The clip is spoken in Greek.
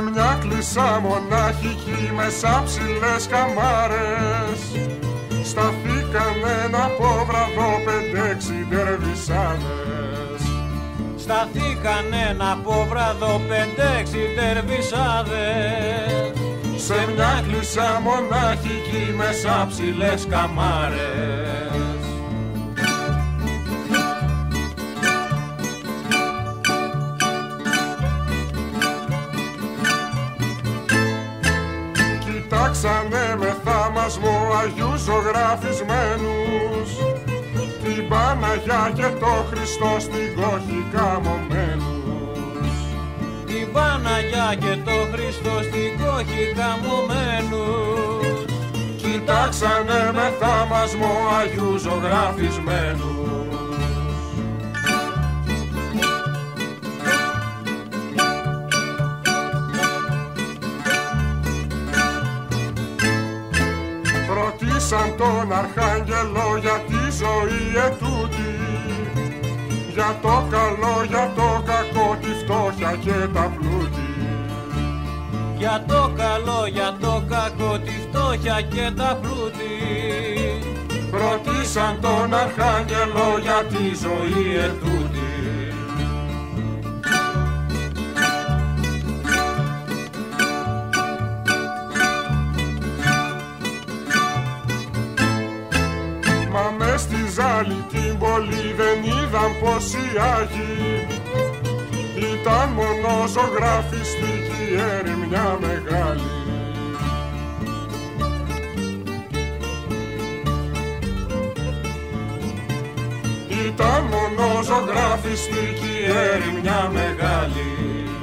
μια κλεισά μονάχικη μέσα ψηλές καμάρες σταθήκαν ένα πόβραδο 5-6 ντερβισάδες. Σταθήκαν ένα πόβραδο 5-6 ντερβισάδες σε μια κλεισά μονάχικη μέσα ψηλές καμάρες. Κοιτάξανε με θαυμασμό Αγιούς ζωγραφισμένους την Παναγιά και το Χριστό στην κόχη καμωμένους. Την Παναγιά και το Χριστό στην κόχη καμωμένους. Κοιτάξανε με θαυμασμό Αγιούς ζωγραφισμένους. Ρωτήσαν τον Αρχάγγελο για τη ζωή ετούτη, για το καλό, για το κακό, τη φτώχεια και τα πλούτη. Για το καλό, για το κακό, τη φτώχεια και τα πλούτη. Ρωτήσαν τον Αρχάγγελο για τη ζωή ετούτη. Μα μες στη ζάλη την πόλη δεν είδαν πως οι Άγιοι ήταν μόνο ζωγραφιστική ερημιά μεγάλη. Ήταν μόνο ζωγραφιστική ερημιά μεγάλη.